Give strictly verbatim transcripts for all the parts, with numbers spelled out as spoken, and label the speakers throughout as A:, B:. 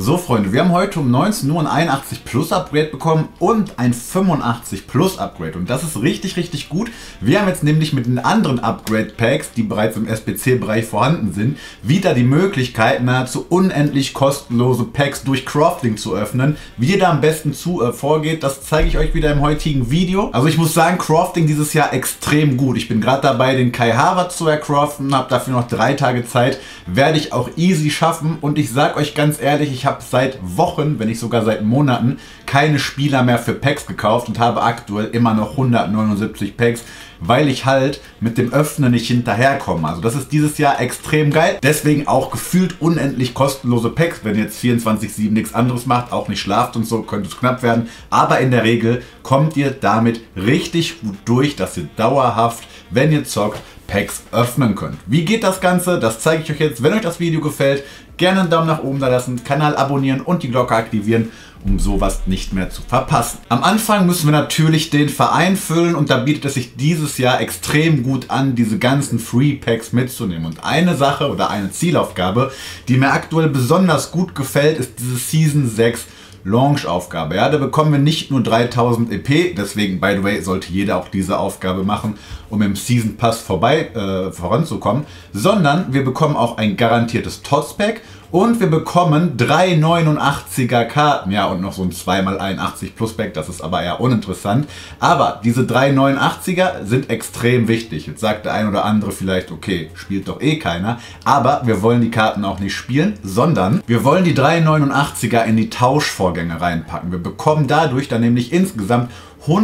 A: So Freunde, wir haben heute um neunzehn Uhr ein einundachtzig Plus Upgrade bekommen und ein fünfundachtzig Plus Upgrade und das ist richtig, richtig gut. Wir haben jetzt nämlich mit den anderen Upgrade Packs, die bereits im S B C-Bereich vorhanden sind, wieder die Möglichkeit, nahezu unendlich kostenlose Packs durch Crafting zu öffnen. Wie ihr da am besten zu äh, vorgeht, das zeige ich euch wieder im heutigen Video. Also ich muss sagen, Crafting dieses Jahr extrem gut. Ich bin gerade dabei, den Kai Havertz zu ercraften, habe dafür noch drei Tage Zeit, werde ich auch easy schaffen und ich sage euch ganz ehrlich, ich Ich habe seit Wochen, wenn nicht sogar seit Monaten, keine Spieler mehr für Packs gekauft und habe aktuell immer noch hundertneunundsiebzig Packs, weil ich halt mit dem Öffnen nicht hinterherkomme. Also das ist dieses Jahr extrem geil. Deswegen auch gefühlt unendlich kostenlose Packs. Wenn ihr jetzt vierundzwanzig sieben nichts anderes macht, auch nicht schlaft und so, könnte es knapp werden. Aber in der Regel kommt ihr damit richtig gut durch, dass ihr dauerhaft, wenn ihr zockt, Packs öffnen könnt. Wie geht das Ganze? Das zeige ich euch jetzt. Wenn euch das Video gefällt, gerne einen Daumen nach oben da lassen, Kanal abonnieren und die Glocke aktivieren, um sowas nicht mehr zu verpassen. Am Anfang müssen wir natürlich den Verein füllen und da bietet es sich dieses Jahr extrem gut an, diese ganzen Free Packs mitzunehmen. Und eine Sache oder eine Zielaufgabe, die mir aktuell besonders gut gefällt, ist diese Season sechs Launch-Aufgabe. Ja, da bekommen wir nicht nur dreitausend E P, deswegen, by the way, sollte jeder auch diese Aufgabe machen, um im Season Pass vorbei äh, voranzukommen, sondern wir bekommen auch ein garantiertes T O S-Pack und wir bekommen drei neunundachtziger Karten, ja, und noch so ein zwei mal einundachtzig Plus Pack, das ist aber eher uninteressant. Aber diese drei neunundachtziger sind extrem wichtig. Jetzt sagt der ein oder andere vielleicht, okay, spielt doch eh keiner. Aber wir wollen die Karten auch nicht spielen, sondern wir wollen die drei neunundachtziger in die Tauschvorgänge reinpacken. Wir bekommen dadurch dann nämlich insgesamt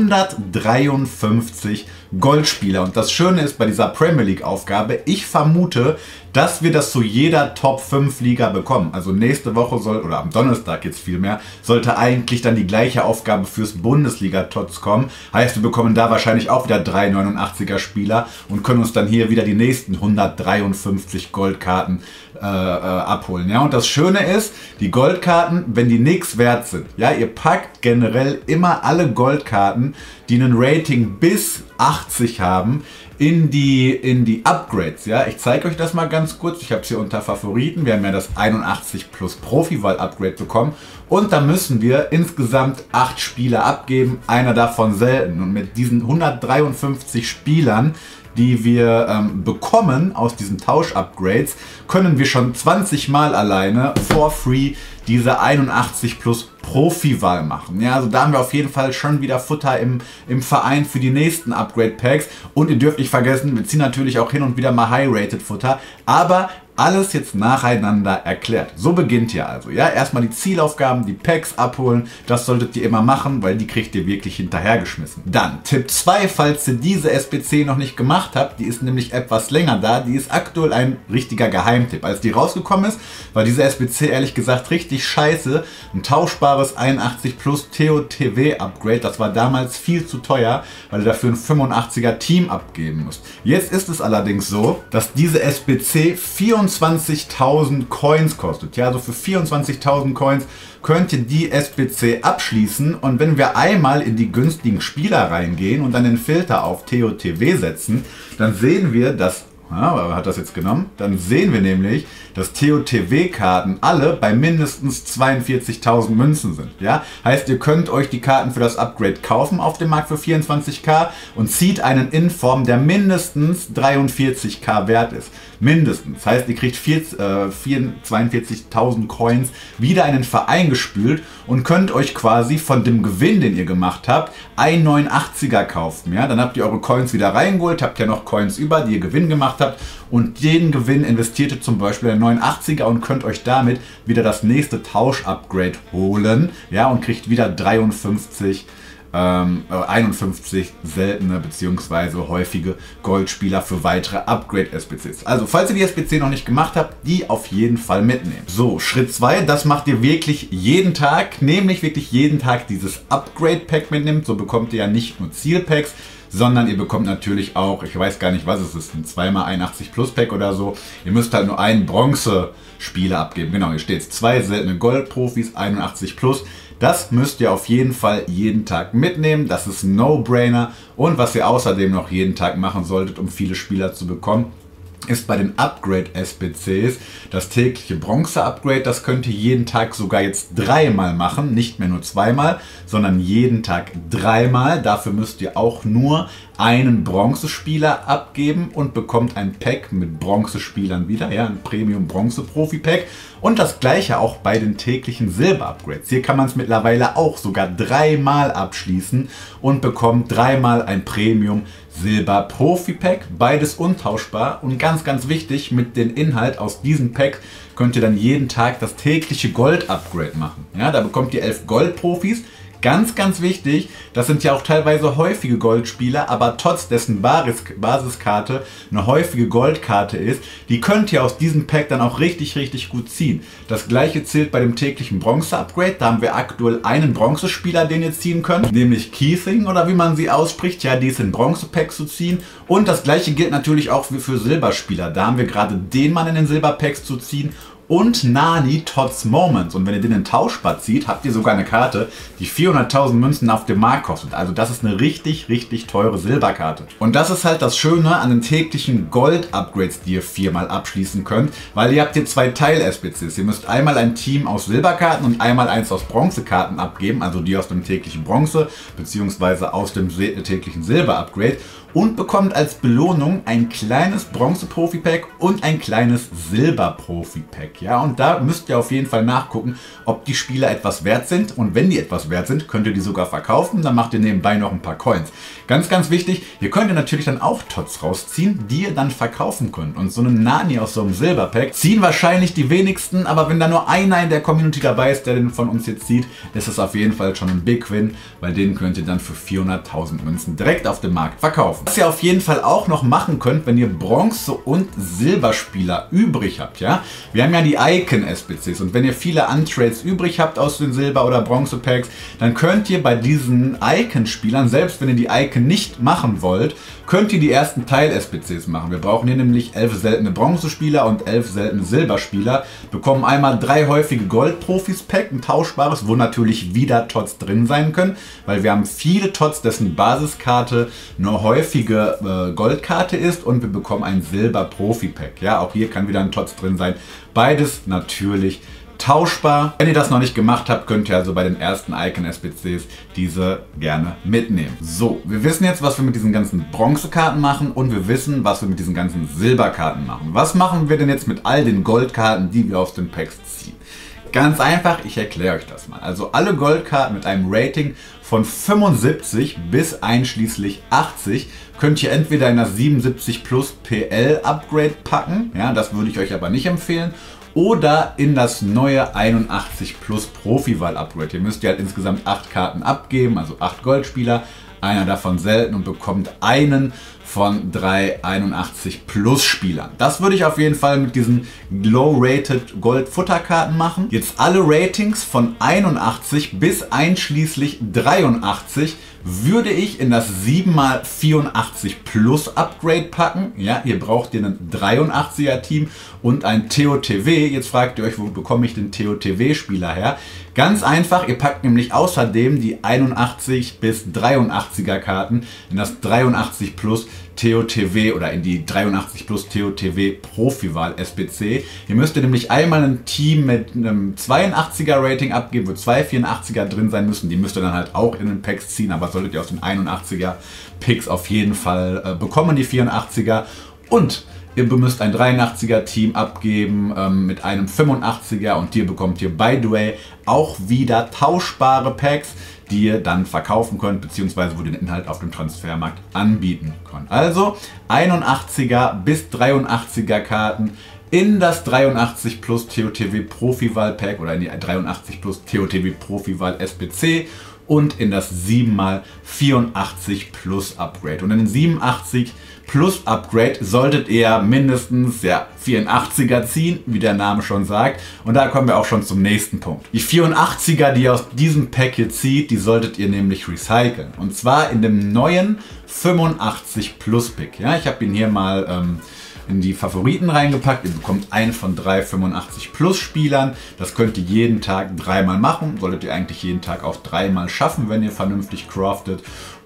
A: hundertdreiundfünfzig Goldspieler. Und das Schöne ist bei dieser Premier League Aufgabe, ich vermute, dass wir das zu jeder Top fünf Liga bekommen. Also nächste Woche soll, oder am Donnerstag jetzt vielmehr, sollte eigentlich dann die gleiche Aufgabe fürs Bundesliga-T O T S kommen. Heißt, wir bekommen da wahrscheinlich auch wieder drei neunundachtziger Spieler und können uns dann hier wieder die nächsten hundertdreiundfünfzig Goldkarten äh, äh, abholen. Ja, und das Schöne ist, die Goldkarten, wenn die nichts wert sind, ja, ihr packt generell immer alle Goldkarten, die einen Rating bis achtzig haben, in die, in die Upgrades. Ja, ich zeige euch das mal ganz kurz. Ich habe es hier unter Favoriten. Wir haben ja das einundachtzig Plus Profi-Wahl Upgrade bekommen. Und da müssen wir insgesamt acht Spieler abgeben. Einer davon selten. Und mit diesen hundertdreiundfünfzig Spielern, die wir ähm, bekommen aus diesen Tausch-Upgrades, können wir schon zwanzig Mal alleine for free diese einundachtzig Plus Profi-Wahl machen. Ja, also da haben wir auf jeden Fall schon wieder Futter im, im Verein für die nächsten Upgrade-Packs. Und ihr dürft nicht vergessen, wir ziehen natürlich auch hin und wieder mal High-Rated-Futter, aber alles jetzt nacheinander erklärt. So beginnt ihr also. Ja, erstmal die Zielaufgaben, die Packs abholen. Das solltet ihr immer machen, weil die kriegt ihr wirklich hinterhergeschmissen. Dann Tipp zwei, falls ihr diese S B C noch nicht gemacht habt, die ist nämlich etwas länger da. Die ist aktuell ein richtiger Geheimtipp. Als die rausgekommen ist, war diese S B C ehrlich gesagt richtig scheiße. Ein tauschbares einundachtzig Plus T O T W Upgrade. Das war damals viel zu teuer, weil ihr dafür ein fünfundachtziger Team abgeben müsst. Jetzt ist es allerdings so, dass diese S B C vierundzwanzigtausend Coins kostet. Ja, also für vierundzwanzigtausend Coins könnt ihr die S B C abschließen und wenn wir einmal in die günstigen Spieler reingehen und dann den Filter auf T O T W setzen, dann sehen wir, dass Ja, hat das jetzt genommen? Dann sehen wir nämlich, dass T O T W-Karten alle bei mindestens zweiundvierzigtausend Münzen sind. Ja? Heißt, ihr könnt euch die Karten für das Upgrade kaufen auf dem Markt für vierundzwanzigtausend und zieht einen Inform, der mindestens dreiundvierzigtausend wert ist. Mindestens. Heißt, ihr kriegt zweiundvierzigtausend Coins wieder in den Verein gespült und könnt euch quasi von dem Gewinn, den ihr gemacht habt, ein neunundachtziger kaufen. Ja? Dann habt ihr eure Coins wieder reingeholt, habt ja noch Coins über, die ihr Gewinn gemacht habt und den Gewinn investiert ihr zum Beispiel in neunundachtziger und könnt euch damit wieder das nächste Tausch-Upgrade holen, ja, und kriegt wieder dreiundfünfzig, ähm, einundfünfzig seltene bzw. häufige Goldspieler für weitere Upgrade-S B Cs. Also, falls ihr die S B C noch nicht gemacht habt, die auf jeden Fall mitnehmen. So, Schritt zwei, das macht ihr wirklich jeden Tag, nämlich wirklich jeden Tag dieses Upgrade-Pack mitnimmt. So bekommt ihr ja nicht nur Zielpacks, sondern ihr bekommt natürlich auch, ich weiß gar nicht, was es ist, ein zwei mal einundachtzig Plus Pack oder so. Ihr müsst halt nur einen Bronze-Spieler abgeben. Genau, hier steht zwei seltene Goldprofis, einundachtzig Plus. Das müsst ihr auf jeden Fall jeden Tag mitnehmen. Das ist ein No-Brainer. Und was ihr außerdem noch jeden Tag machen solltet, um viele Spieler zu bekommen, ist bei den Upgrade-S B Cs das tägliche Bronze-Upgrade. Das könnt ihr jeden Tag sogar jetzt dreimal machen, nicht mehr nur zweimal, sondern jeden Tag dreimal. Dafür müsst ihr auch nur einen Bronzespieler abgeben und bekommt ein Pack mit Bronzespielern wieder, ja, ein Premium-Bronze-Profi-Pack. Und das gleiche auch bei den täglichen Silber-Upgrades. Hier kann man es mittlerweile auch sogar dreimal abschließen und bekommt dreimal ein Premium-Silber-Profi-Pack. Beides untauschbar und ganz, ganz wichtig, mit dem Inhalt aus diesem Pack könnt ihr dann jeden Tag das tägliche Gold-Upgrade machen. Ja, da bekommt ihr elf Gold-Profis. Ganz, ganz wichtig, das sind ja auch teilweise häufige Goldspieler, aber trotz dessen Basis Basiskarte eine häufige Goldkarte ist, die könnt ihr aus diesem Pack dann auch richtig, richtig gut ziehen. Das gleiche zählt bei dem täglichen Bronze-Upgrade. Da haben wir aktuell einen Bronzespieler, den ihr ziehen könnt, nämlich Keithing oder wie man sie ausspricht. Ja, die ist in Bronze-Pack zu ziehen. Und das gleiche gilt natürlich auch für Silberspieler. Da haben wir gerade den Mann in den Silberpacks zu ziehen. Und Nani Tots Moments. Und wenn ihr den in tauschbar zieht, habt ihr sogar eine Karte, die vierhunderttausend Münzen auf dem Markt kostet. Also das ist eine richtig, richtig teure Silberkarte. Und das ist halt das Schöne an den täglichen Gold-Upgrades, die ihr viermal abschließen könnt. Weil ihr habt hier zwei Teil-S B Cs. Ihr müsst einmal ein Team aus Silberkarten und einmal eins aus Bronzekarten abgeben. Also die aus dem täglichen Bronze bzw. aus dem täglichen Silber-Upgrade. Und bekommt als Belohnung ein kleines Bronze-Profi-Pack und ein kleines Silber-Profi-Pack. Ja, und da müsst ihr auf jeden Fall nachgucken, ob die Spieler etwas wert sind. Und wenn die etwas wert sind, könnt ihr die sogar verkaufen. Dann macht ihr nebenbei noch ein paar Coins. Ganz, ganz wichtig, hier könnt ihr natürlich dann auch Tots rausziehen, die ihr dann verkaufen könnt. Und so einen Nani aus so einem Silber-Pack ziehen wahrscheinlich die wenigsten. Aber wenn da nur einer in der Community dabei ist, der den von uns jetzt zieht, ist das auf jeden Fall schon ein Big Win. Weil den könnt ihr dann für vierhunderttausend Münzen direkt auf dem Markt verkaufen. Was ihr auf jeden Fall auch noch machen könnt, wenn ihr Bronze- und Silberspieler übrig habt, ja. Wir haben ja die Icon-S B Cs und wenn ihr viele Untrades übrig habt aus den Silber- oder Bronze-Packs, dann könnt ihr bei diesen Icon-Spielern, selbst wenn ihr die Icon nicht machen wollt, könnt ihr die ersten Teil-S B Cs machen. Wir brauchen hier nämlich elf seltene Bronzespieler und elf seltene Silberspieler, bekommen einmal drei häufige Gold-Profis-Pack, ein tauschbares, wo natürlich wieder Tots drin sein können, weil wir haben viele Tots, dessen Basiskarte eine häufige äh, Goldkarte ist und wir bekommen ein Silber-Profi-Pack. Ja, auch hier kann wieder ein Tots drin sein. Beides natürlich tauschbar. Wenn ihr das noch nicht gemacht habt, könnt ihr also bei den ersten Icon-S B Cs diese gerne mitnehmen. So, wir wissen jetzt, was wir mit diesen ganzen Bronzekarten machen und wir wissen, was wir mit diesen ganzen Silberkarten machen. Was machen wir denn jetzt mit all den Goldkarten, die wir aus den Packs ziehen? Ganz einfach, ich erkläre euch das mal. Also alle Goldkarten mit einem Rating von fünfundsiebzig bis einschließlich achtzig könnt ihr entweder in das siebenundsiebzig Plus P L Upgrade packen, ja, das würde ich euch aber nicht empfehlen, oder in das neue einundachtzig Plus Profi-Wahl Upgrade. Ihr müsst ja halt insgesamt acht Karten abgeben, also acht Goldspieler, einer davon selten und bekommt einen von drei einundachtzig Plus Spielern. Das würde ich auf jeden Fall mit diesen Low-Rated Gold-Futterkarten machen. Jetzt alle Ratings von einundachtzig bis einschließlich dreiundachtzig würde ich in das sieben mal vierundachtzig Plus Upgrade packen. Ja, hier braucht ihr ein dreiundachtziger Team und ein T O T W. Jetzt fragt ihr euch, wo bekomme ich den T O T W-Spieler her? Ganz einfach, ihr packt nämlich außerdem die einundachtzig bis dreiundachtziger Karten in das dreiundachtzig Plus T O T W oder in die dreiundachtzig Plus T O T W Profi-Wahl S B C. Ihr müsst ihr nämlich einmal ein Team mit einem zweiundachtziger Rating abgeben, wo zwei vierundachtziger drin sein müssen. Die müsst ihr dann halt auch in den Packs ziehen, aber solltet ihr aus den einundachtziger Picks auf jeden Fall äh, bekommen, die vierundachtziger. Und ihr müsst ein dreiundachtziger Team abgeben ähm, mit einem fünfundachtziger und hier bekommt ihr, by the way, auch wieder tauschbare Packs, die ihr dann verkaufen könnt, beziehungsweise wo ihr den Inhalt auf dem Transfermarkt anbieten könnt. Also einundachtziger bis dreiundachtziger Karten in das dreiundachtzig Plus T O T W Profi-Wahl Pack oder in die dreiundachtzig Plus T O T W Profi-Wahl S B C und in das sieben mal vierundachtzig Plus Upgrade. Und in den siebenundachtzig Plus Upgrade solltet ihr mindestens ja, vierundachtziger ziehen, wie der Name schon sagt. Und da kommen wir auch schon zum nächsten Punkt. Die vierundachtziger, die ihr aus diesem Pack hier zieht, die solltet ihr nämlich recyceln. Und zwar in dem neuen fünfundachtzig Plus Pick. Ja, ich habe ihn hier mal ähm, in die Favoriten reingepackt. Ihr bekommt einen von drei fünfundachtzig Plus Spielern. Das könnt ihr jeden Tag dreimal machen. Solltet ihr eigentlich jeden Tag auch dreimal schaffen, wenn ihr vernünftig craftet.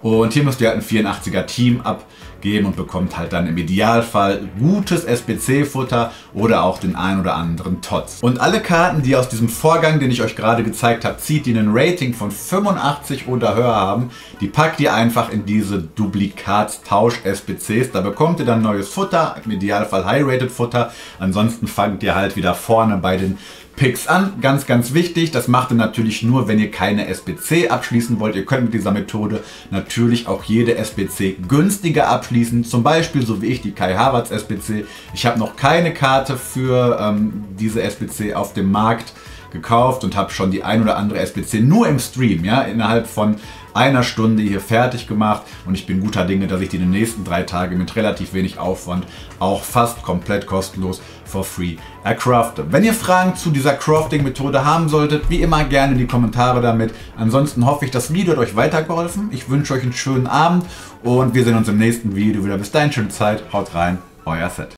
A: Und hier müsst ihr halt ein vierundachtziger Team abgeben und bekommt halt dann im Idealfall gutes S B C-Futter oder auch den ein oder anderen Tots. Und alle Karten, die aus diesem Vorgang, den ich euch gerade gezeigt habe, zieht, die ein Rating von fünfundachtzig oder höher haben, die packt ihr einfach in diese Duplikatstausch-S B Cs. Da bekommt ihr dann neues Futter, im Idealfall High-Rated Futter. Ansonsten fangt ihr halt wieder vorne bei den Picks an. Ganz, ganz wichtig, das macht ihr natürlich nur, wenn ihr keine S B C abschließen wollt. Ihr könnt mit dieser Methode natürlich auch jede S B C günstiger abschließen. Zum Beispiel, so wie ich, die Kai Havertz S B C. Ich habe noch keine Karte für ähm, diese S B C auf dem Markt gekauft und habe schon die ein oder andere S B C nur im Stream, ja, innerhalb von einer Stunde hier fertig gemacht und ich bin guter Dinge, dass ich die in den nächsten drei Tagen mit relativ wenig Aufwand auch fast komplett kostenlos for free ercrafte. Wenn ihr Fragen zu dieser Crafting-Methode haben solltet, wie immer gerne in die Kommentare damit. Ansonsten hoffe ich, das Video hat euch weitergeholfen. Ich wünsche euch einen schönen Abend und wir sehen uns im nächsten Video wieder. Bis dahin, schöne Zeit, haut rein, euer Set.